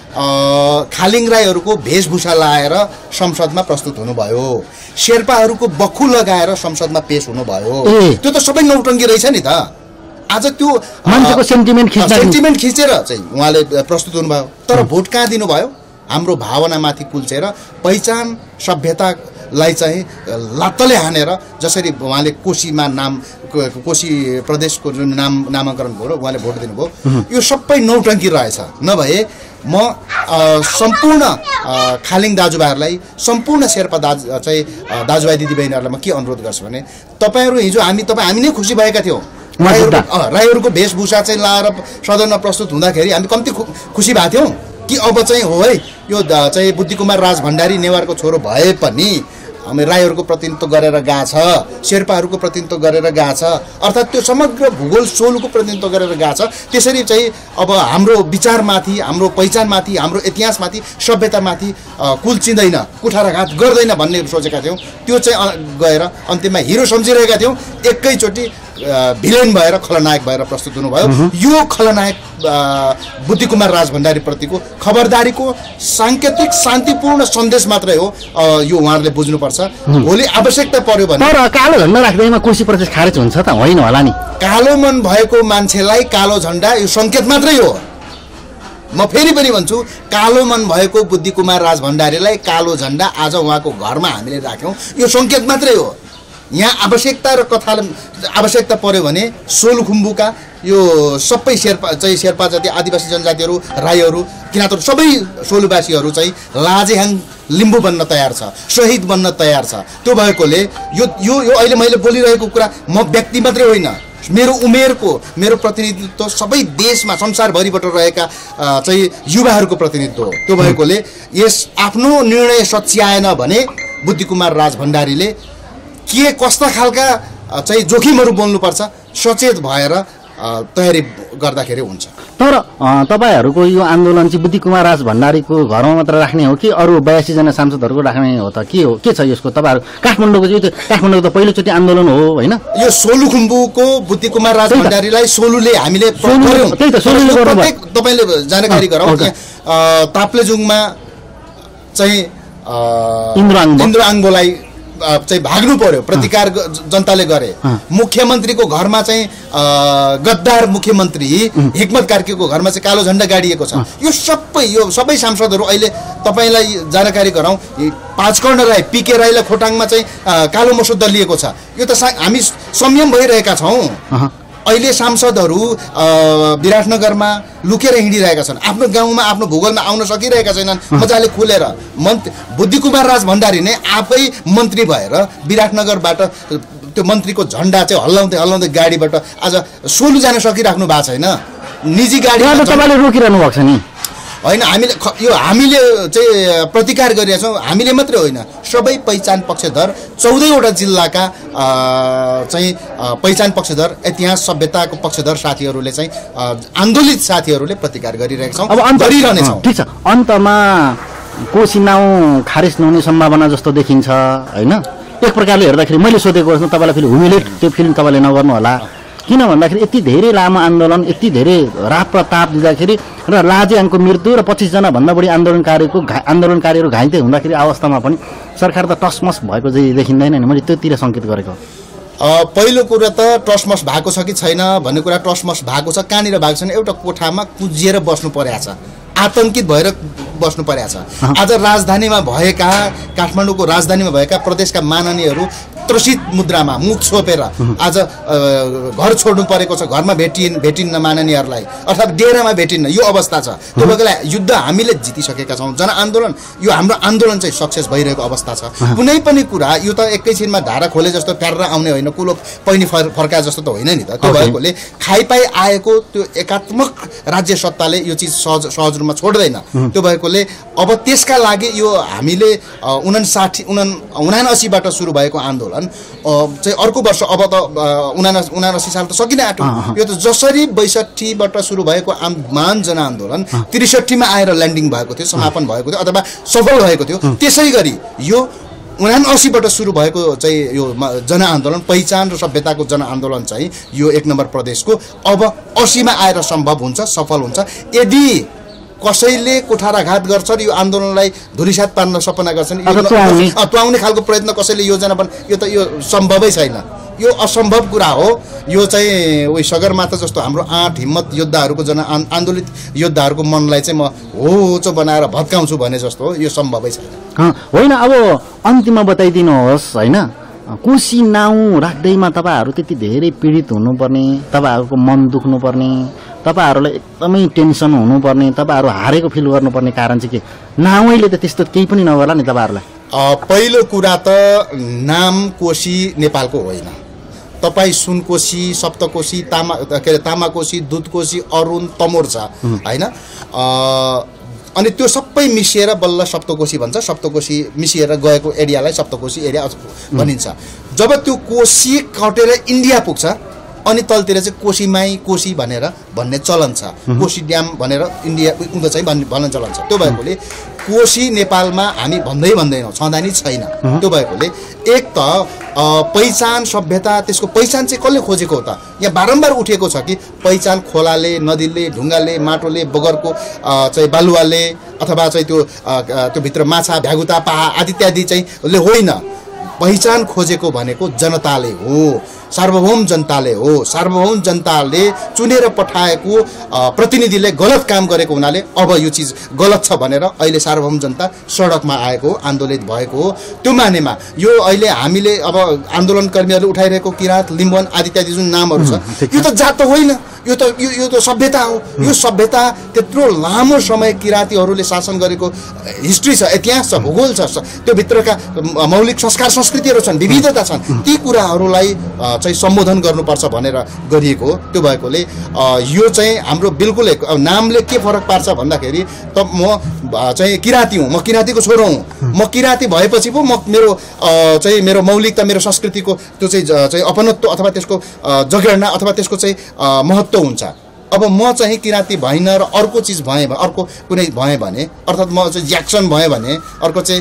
खालिङ राईहरूको वेशभूषा लाएर संसदमा प्रस्तुत हुनुभयो, शेर्पाहरूको बक्खु लगाएर संसदमा पेश हुनुभयो। त्यो त सबै नौटङ्की रहेछ नि त। आज त्यो
मान्छेको सेन्टिमेन्ट
सेन्टिमेन्ट खिचेर चाहिँ उहाँले प्रस्तुत हुनुभयो, तर भोट कहाँ दिनुभयो? हाम्रो भावनामाथि कुल्चेर पहिचान सभ्यतालाई चाहिँ लात्तले हानेर जसरी उहाँले कोशीमा नाम कोशी प्रदेशको जुन नाम नामाकरण भयो उहाँले भोट दिनुभयो, यो सबै नौटङ्की रहेछ। नभए म सम्पूर्ण खालिङ दाजुभाइहरूलाई, सम्पूर्ण शेर्पा दाजु चाहिँ दाजुभाइ दिदीबहिनीहरूलाई म के अनुरोध गर्छु भने तपाईँहरू हिजो हामी तपाईँ हामी नै खुसी भएका थियौँ। राईहरूको वेशभूषा चाहिँ लाएर सदनमा प्रस्तुत हुँदाखेरि हामी कम्ती खुसी भएको थियौँ कि अब चाहिँ हो है यो चाहिँ बुद्धिकुमार राज भण्डारी नेवारको छोरो भए पनि हामी राईहरूको प्रतिनिधित्व गरेर गएको छ, शेर्पाहरूको प्रतिनिधित्व गरेर गएको छ, अर्थात् त्यो समग्र भूगोल सोलुको प्रतिनिधित्व गरेर गएको छ। त्यसरी चाहिँ अब हाम्रो विचारमाथि, हाम्रो पहिचानमाथि, हाम्रो इतिहासमाथि, सभ्यतामाथि कुल्चिँदैन, कुठाराघात गर्दैन भन्ने सोचेका थियौँ। त्यो चाहिँ गएर अन्तिममा हिरो सम्झिरहेका थियौँ, एकैचोटि भिलेन भएर खलनायक भएर प्रस्तुत हुनुभयो। यो खलनायक बुद्धिकुमार राज भण्डारी प्रतिको खबरदारीको साङ्केतिक शान्तिपूर्ण सन्देश मात्रै हो, यो उहाँहरूले बुझ्नुपर्छ। भोलि आवश्यकता पर्यो भने
तर कालो झन्डा राख्दैमा कोशी प्रदेश खारेज हुन्छ त होइन होला नि?
कालो मन भएको मान्छेलाई कालो झन्डा यो सङ्केत मात्रै हो। म फेरि पनि भन्छु, कालो मन भएको बुद्धिकुमार राज भण्डारीलाई कालो झन्डा आज उहाँको घरमा हामीले राख्यौँ, यो सङ्केत मात्रै हो। यहाँ आवश्यकता र कथा आवश्यकता पर्यो भने सोलुखुम्बुका यो सबै शेर्पा चाहिँ शेर्पा जाति आदिवासी जनजातिहरू, राईहरू, किराँतहरू सबै सोलुवासीहरू चाहिँ लाजेहाङ लिम्बू बन्न तयार छ, शहीद बन्न तयार छ। त्यो भएकोले यो यो यो अहिले मैले बोलिरहेको कुरा म व्यक्ति मात्रै होइन, मेरो उमेरको मेरो प्रतिनिधित्व सबै देशमा संसारभरिबाट रहेका चाहिँ युवाहरूको प्रतिनिधित्व हो। त्यो भएकोले यस आफ्नो निर्णय सच्याएन भने बुद्धिकुमार राज भण्डारीले के कस्ता खालका चाहिँ जोखिमहरू बोल्नुपर्छ सचेत भएर तयारी गर्दाखेरि हुन्छ।
तर तपाईँहरूको यो आन्दोलन चाहिँ बुद्धिकुमार राज भण्डारीको घरमा मात्र राख्ने हो कि अरू बयासीजना सांसदहरूको राख्ने हो त? के हो, के छ यसको? तपाईँहरू काठमाडौँको चाहिँ काठमाडौँको त पहिलोचोटि आन्दोलन हो होइन?
यो सोलुखुम्बुको बुद्धिकुमार राज भण्डारीलाई सोलुले हामीले तपाईँले जानकारी गराउँ। ताप्लेजुङमा चाहिँ इन्द्र आङ्बोलाई चाहिँ भाग्नु पर्यो, प्रतिकार जनताले गरे। मुख्यमन्त्रीको घरमा चाहिँ गद्दार मुख्यमन्त्री हिक्मत कार्कीको घरमा चाहिँ कालो झन्डा गाडिएको छ। यो सबै यो सबै सांसदहरू अहिले तपाईँलाई जानकारी गराउँ, पाँचकर्ण राई, पिके राईलाई खोटाङमा चाहिँ कालो मसो दलिएको छ। यो त हामी संयम भइरहेका छौँ। अहिले सांसदहरू विराटनगरमा लुकेर हिँडिरहेका छन्, आफ्नो गाउँमा आफ्नो भूगोलमा आउन सकिरहेका छैनन् मजाले खुलेर। मन्त्री बुद्धिकुमार राज भण्डारी नै आफै मन्त्री भएर विराटनगरबाट त्यो मन्त्रीको झन्डा चाहिँ हल्लाउँदै हल्लाउँदै गाडीबाट आज सोलु जान सकिराख्नु भएको छैन। निजी गाडी
तपाईँले रोकिरहनु भएको छ नि?
होइन, हामीले यो हामीले चाहिँ प्रतिकार गरिरहेका छौँ। हामीले मात्रै होइन, सबै पहिचान पक्षधर चौधवटा जिल्लाका चाहिँ पहिचान पक्षधर, इतिहास सभ्यताको पक्षधर साथीहरूले चाहिँ आन्दोलित साथीहरूले प्रतिकार गरिरहेका छौँ, अब गरिरहनेछौँ।
ठिक छ, अन्तमा कोशी नाउँ खारेज नहुने सम्भावना जस्तो देखिन्छ होइन? एक प्रकारले हेर्दाखेरि मैले सोधेको प्रश्न तपाईँलाई फेरि हुमिलेट त्यो फिल्म तपाईँले नगर्नु होला, किन भन्दाखेरि यति धेरै लामो आन्दोलन, यति धेरै राप र ताप दिँदाखेरि र लाजेहाङको मृत्यु र पच्चिसजना भन्दा बढी आन्दोलनकारीको आन्दोलनकारीहरू घाइते हुँदाखेरि अवस्थामा पनि सरकार त टसमस भएको चाहिँ देखिँदैन नि। मैले त्योतिर सङ्केत गरेको।
पहिलो कुरा त टसमस भएको छ कि छैन भन्ने कुरा, टसमस भएको छ, कहाँनिर भएको छैन, एउटा कोठामा कुजिएर बस्नु परेको छ, आतङ्कित भएर बस्नु परेको छ। आज राजधानीमा भएका, काठमाडौँको राजधानीमा भएका प्रदेशका माननीयहरू त्रसित मुद्रामा मुख छोपेर आज घर छोड्नु परेको छ, घरमा भेटिन् भेटिन्न माननीयहरूलाई अर्थात् डेरामा भेटिन्न यो अवस्था छ। त्यो भएकोले युद्ध हामीले जितिसकेका छौँ। जनआन्दोलन यो हाम्रो आन्दोलन चाहिँ सक्सेस भइरहेको अवस्था छ। कुनै पनि कुरा यो त एकैछिनमा धारा खोले जस्तो प्यारेर आउने होइन, कुलो पैनी फर्का जस्तो त होइन नि त। त्यो भएकोले खाइपाई आएको त्यो एकात्मक राज्य सत्ताले यो चिज सहज सहज रूपमा छोड्दैन। त्यो भएकोले अब त्यसका लागि यो हामीले उनासाठी उना उनासीबाट सुरु भएको आन्दोलन चाहिँ अर्को वर्ष अब त उना उनासी साल त सकिन आँट्यो। यो त जसरी बैसठीबाट सुरु भएको महान जनआन्दोलन त्रिसठीमा आएर ल्यान्डिङ भएको थियो, समापन भएको थियो अथवा सफल भएको थियो, त्यसै गरी यो उनासीबाट सुरु भएको चाहिँ यो जनआन्दोलन पहिचान र सभ्यताको जनआन्दोलन चाहिँ यो एक नम्बर प्रदेशको अब असीमा आएर सम्भव हुन्छ, सफल हुन्छ। यदि कसैले कुठाराघात गर्छन्, यो आन्दोलनलाई धुलिसात पार्न सपना गर्छन्, तुवाउने खालको प्रयत्न कसैले योजना बन यो त यो सम्भवै छैन, यो असम्भव कुरा हो। यो चाहिँ उही सगरमाथा जस्तो हाम्रो आँट हिम्मत योद्धाहरूको जन आन्दोलित योद्धाहरूको मनलाई चाहिँ म होचो बनाएर भत्काउँछु भने जस्तो हो, यो सम्भवै छैन।
होइन अब अन्तिममा बताइदिनुहोस् होइन, कोशी नाउँ राख्दैमा तपाईँहरू त्यति धेरै पीडित हुनुपर्ने, तपाईँहरूको मन दुख्नुपर्ने, तपाईँहरूलाई एकदमै टेन्सन हुनुपर्ने, तपाईँहरू हारेको फिल गर्नुपर्ने कारण चाहिँ के? नाउँले त त्यस्तो केही पनि नगर्ला नि तपाईँहरूलाई।
पहिलो कुरा त नाम कोशी नेपालको होइन। तपाईँ सुनकोशी, सप्तकोशी, तामा के अरे तामाकोशी, दुधकोशी, अरुण, तमोर छ होइन। अनि त्यो सबै मिसिएर बल्ल सप्तकोशी भन्छ। सप्तकोशी मिसिएर गएको एरियालाई सप्तकोशी एरिया भनिन्छ। जब त्यो कोशी कटेर इन्डिया पुग्छ अनि तलतिर चाहिँ कोशीमाई कोशी भनेर भन्ने चलन छ। कोशी ड्याम भनेर इन्डिया उँधो चाहिँ भन्न चलन छ। त्यो भएकोले कोशी नेपालमा हामी भन्दै भन्दैनौँ, छँदा नि छैन। त्यो भएकोले एक त पहिचान सभ्यता, त्यसको पहिचान चाहिँ कसले खोजेको हो त? यहाँ बारम्बार उठेको छ कि पहिचान खोलाले, नदीले, ढुङ्गाले, माटोले, बगरको चाहिँ बालुवाले अथवा चाहिँ त्यो त्यो भित्र माछा, भ्यागुता, पाहा आदि इत्यादि चाहिँ होइन। पहिचान खोजेको भनेको जनताले हो, सार्वभौम जनताले हो। सार्वभौम जनताले चुनेर पठाएको प्रतिनिधिले गलत काम गरेको हुनाले अब यो चिज गलत छ भनेर अहिले सार्वभौम जनता सडकमा आएको, आन्दोलित भएको हो। त्यो मानेमा यो अहिले हामीले अब आन्दोलनकर्मीहरूले उठाइरहेको किराँत, लिम्बन आदि इत्यादि जुन नामहरू छ, यो त जात त होइन, यो त यो यो त सभ्यता हो। यो सभ्यता त्यत्रो लामो समय किराँतीहरूले शासन गरेको हिस्ट्री छ, इतिहास छ, भूगोल छ, त्यो भित्रका मौलिक संस्कार संस्कृतिहरू छन्, विविधता छन्। ती कुराहरूलाई चाहिँ सम्बोधन गर्नुपर्छ भनेर गरिएको हो। त्यो भएकोले यो चाहिँ हाम्रो बिल्कुलै नामले के फरक पार्छ भन्दाखेरि त म चाहिँ किराँती हुँ, म किराँतीको छोरो हुँ। म किराँती भएपछि पो म मेरो चाहिँ मेरो मौलिकता, मेरो संस्कृतिको त्यो चाहिँ चाहिँ अपनत्व अथवा त्यसको जगेर्ना अथवा त्यसको चाहिँ महत्त्व हुन्छ। अब म चाहिँ किराँती भएन र अर्को चिज भएँ, अर्को कुनै भएँ भने अर्थात् म चाहिँ ज्याक्सन भएँ भने अर्को चाहिँ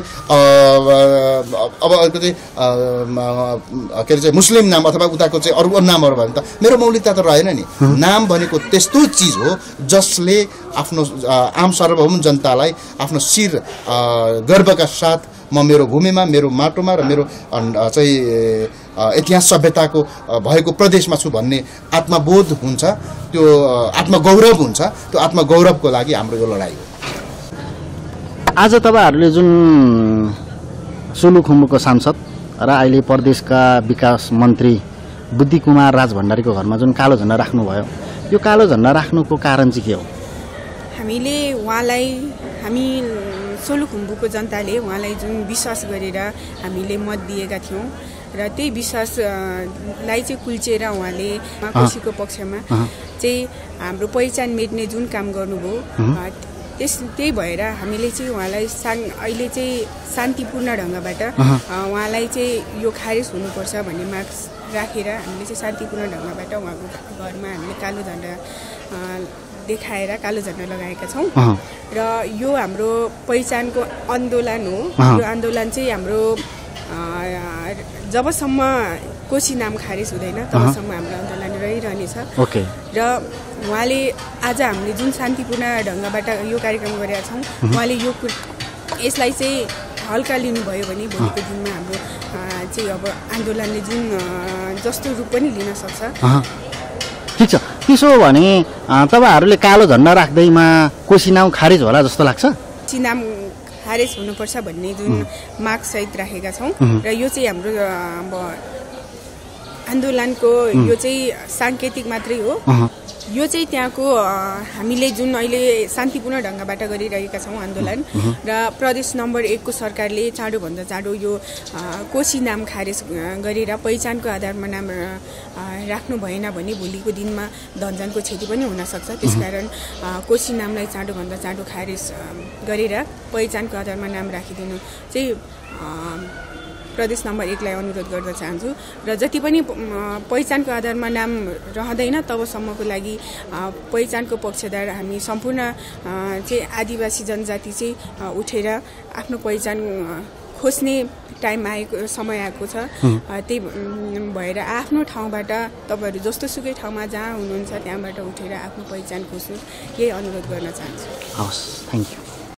अब अर्को चाहिँ के अरे चाहिँ मुस्लिम नाम अथवा उताको चाहिँ अरू नामहरू भयो भने त मेरो मौलिकता त रहेन नि। नाम भनेको त्यस्तो चिज हो जसले आफ्नो आम सार्वभौम जनतालाई आफ्नो शिर गर्वका साथ म मेरो भूमिमा, मेरो माटोमा र मेरो चाहिँ इतिहास सभ्यताको भएको प्रदेशमा छु भन्ने आत्मबोध हुन्छ, त्यो आत्मगौरव हुन्छ। त्यो आत्मगौरवको लागि हाम्रो यो लडाइँ हो।
आज तपाईँहरूले जुन सोलुखुम्बुको सांसद र अहिले प्रदेशका विकास मन्त्री बुद्धि कुमार राज भण्डारीको घरमा जुन कालो झण्डा राख्नुभयो, यो कालो झण्डा राख्नुको कारण चाहिँ के हो?
हामीले उहाँलाई, हामी सोलुखुम्बुको जनताले उहाँलाई जुन विश्वास गरेर हामीले मत दिएका थियौँ र त्यही विश्वासलाई चाहिँ कुल्चेर उहाँले कोशीको पक्षमा चाहिँ हाम्रो पहिचान मेट्ने जुन काम गर्नुभयो, त्यस त्यही भएर हामीले चाहिँ उहाँलाई सान अहिले चाहिँ शान्तिपूर्ण ढङ्गबाट उहाँलाई चाहिँ यो खारेज हुनुपर्छ भन्ने माग राखेर हामीले चाहिँ शान्तिपूर्ण ढङ्गबाट उहाँको घरमा हामीले कालो झण्डा देखाएर कालो झण्डा लगाएका छौँ। र यो हाम्रो पहिचानको आन्दोलन हो। यो आन्दोलन चाहिँ हाम्रो जबसम्म कोशी नाम खारेज हुँदैन तबसम्म हाम्रो आन्दोलन रहिरहनेछ। र उहाँले आज हामीले जुन शान्तिपूर्ण ढङ्गबाट यो कार्यक्रम गरेका छौँ, उहाँले यो यसलाई चाहिँ हल्का लिनुभयो भने भोलिको दिनमा हाम्रो चाहिँ अब आन्दोलनले जुन जस्तो रूप पनि लिन सक्छ।
ठिक छ, त्यसो हो भने तपाईँहरूले कालो झण्डा राख्दैमा कोशी नाम खारेज होला जस्तो लाग्छ?
कोशी नाम खारेज हुनुपर्छ भन्ने जुन मागसहित राखेका छौँ र यो चाहिँ हाम्रो अब आन्दोलनको यो चाहिँ साङ्केतिक मात्रै हो। यो चाहिँ त्यहाँको हामीले जुन अहिले शान्तिपूर्ण ढङ्गबाट गरिरहेका छौँ आन्दोलन र प्रदेश नम्बर एकको सरकारले चाँडोभन्दा चाँडो यो कोशी नाम खारेज गरेर पहिचानको आधारमा नाम राख्नु भएन भने भोलिको दिनमा धनजनको क्षति पनि हुनसक्छ। त्यसकारण कोशी नामलाई चाँडोभन्दा चाँडो खारेज गरेर पहिचानको आधारमा नाम राखिदिनु चाहिँ प्रदेश नम्बर एकलाई अनुरोध गर्न चाहन्छु र जति पनि पहिचानको आधारमा नाम रहँदैन तबसम्मको लागि पहिचानको पक्षधर हामी सम्पूर्ण चाहिँ आदिवासी जनजाति चाहिँ उठेर आफ्नो पहिचान खोज्ने टाइम आएको समय आएको छ। त्यही भएर आफ्नो ठाउँबाट तपाईँहरू जस्तो सुकै ठाउँमा जहाँ हुनुहुन्छ त्यहाँबाट उठेर आफ्नो पहिचान खोज्नु यही अनुरोध गर्न चाहन्छु।
हवस्, थ्याङ्क यू।